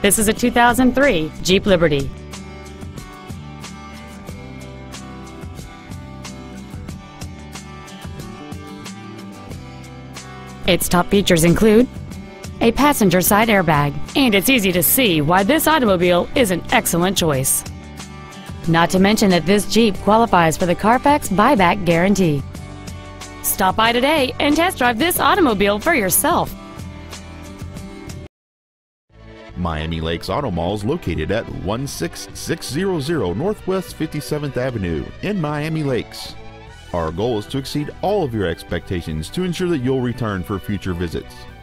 This is a 2003 Jeep Liberty. Its top features include a passenger side airbag, and it's easy to see why this automobile is an excellent choice. Not to mention that this Jeep qualifies for the Carfax buyback guarantee. Stop by today and test drive this automobile for yourself. Miami Lakes Automall is located at 16600 Northwest 57th Avenue in Miami Lakes. Our goal is to exceed all of your expectations to ensure that you'll return for future visits.